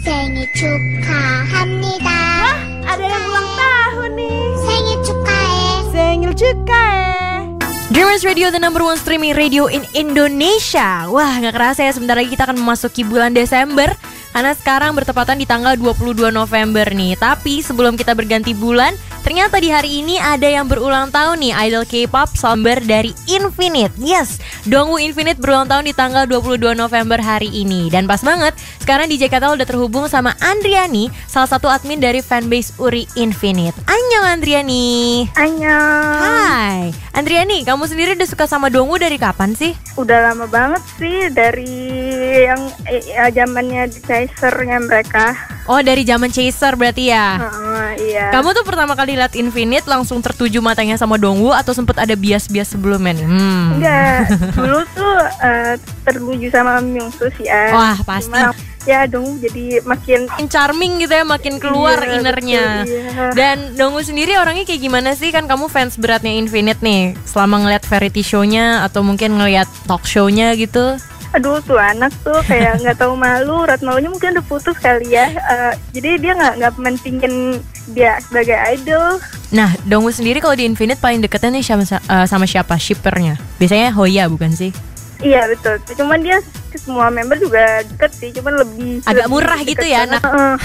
생일 축하합니다. Wah, ada yang ulang tahun nih. 생일 축하해. Saengilchukhae. Dreamers Radio, the number one streaming radio in Indonesia. Wah, gak kerasa ya, sebentar lagi kita akan memasuki bulan Desember. Karena sekarang bertepatan di tanggal 22 November nih. Tapi sebelum kita berganti bulan, ternyata di hari ini ada yang berulang tahun nih, idol K-pop member dari Infinite. Yes, Dongwoo Infinite berulang tahun di tanggal 22 November hari ini. Dan pas banget, sekarang DJ Katal udah terhubung sama Andriani, salah satu admin dari fanbase Uri Infinite. Annyeong Andriani. Annyeong. Hai Andriani, kamu sendiri udah suka sama Dongwoo dari kapan sih? Udah lama banget sih, dari yang zamannya Chaser-nya mereka. Oh, dari zaman Chaser berarti ya? Iya. Kamu tuh pertama kali lihat Infinite langsung tertuju matanya sama Dongwoo atau sempet ada bias-bias sebelumnya nih? Enggak, dulu tuh tertuju sama Myungsu sih ya. Wah, pasti. Cuma, ya Dongwoo jadi makin charming gitu ya, makin keluar iya, innernya. betul, iya. Dan Dongwoo sendiri orangnya kayak gimana sih? Kan kamu fans beratnya Infinite nih, selama ngeliat variety show-nya atau mungkin ngeliat talk show-nya gitu. Aduh, tuh anak tuh kayak nggak tahu malu, rat malunya mungkin udah putus kali ya. Jadi dia nggak mentingin dia sebagai idol. Nah, Dongwoo sendiri kalau di Infinite paling deketnya nih sama siapa shippernya? Biasanya Hoya bukan sih? Iya betul. Cuman dia semua member juga deket sih, cuman lebih agak murah gitu ya. banget.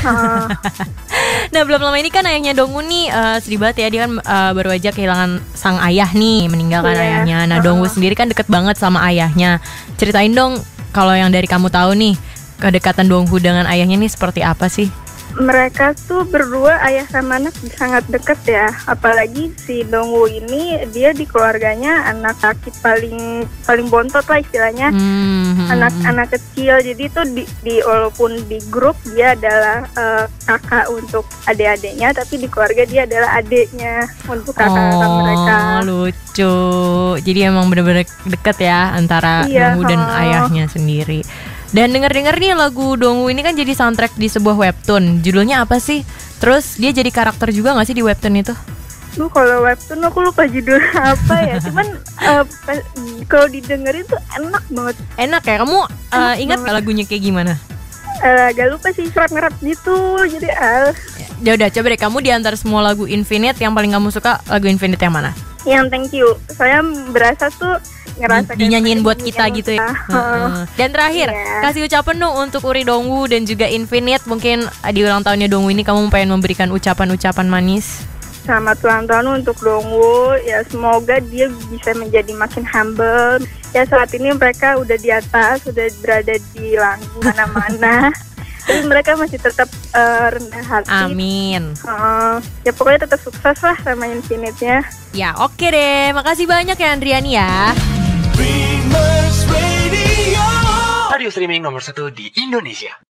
Nah, belum lama ini kan ayahnya Dongwoo nih sedih banget ya. Dia kan baru aja kehilangan sang ayah nih, meninggalkan ayahnya. Nah, Dongwoo sendiri kan deket banget sama ayahnya. Ceritain dong, kalau yang dari kamu tahu nih, kedekatan Dongwoo dengan ayahnya nih seperti apa sih? Mereka tuh berdua ayah sama anak sangat deket ya. Apalagi si Dongwoo ini dia di keluarganya anak laki paling bontot lah istilahnya. Anak-anak kecil. Jadi tuh di walaupun di grup dia adalah kakak untuk adik-adiknya, tapi di keluarga dia adalah adiknya untuk kakak-kakak mereka. Lucu. Jadi emang bener-bener deket ya antara Dongwoo dan ayahnya sendiri. Dan denger-denger nih lagu Dongwoo ini kan jadi soundtrack di sebuah webtoon. Judulnya apa sih? Terus dia jadi karakter juga gak sih di webtoon itu? Duh, kalau webtoon aku lupa judulnya apa ya. Cuman kalau didengerin tuh enak banget. Enak ya? Kamu ingat gak lagunya kayak gimana? Gak lupa sih, surat-merat gitu. Jadi Ya udah, coba deh kamu di antara semua lagu Infinite yang paling kamu suka lagu Infinite yang mana? Yang Thank You. Saya berasa tuh ngerasa dinyanyiin buat kita gitu ya. Dan terakhir, kasih ucapan dong untuk Uri Dongwoo dan juga Infinite. Mungkin di ulang tahunnya Dongwoo ini kamu pengen memberikan ucapan-ucapan manis. Selamat ulang tahun untuk Dongwoo. Ya semoga dia bisa menjadi makin humble. Ya saat ini mereka udah di atas, udah berada di langit mana-mana. Tapi mereka masih tetap rendah hati. Amin. Ya pokoknya tetap sukses lah sama Infinite-nya. Ya oke deh, makasih banyak ya Andriani ya. Dreamers Radio, radio streaming nomor 1 di Indonesia.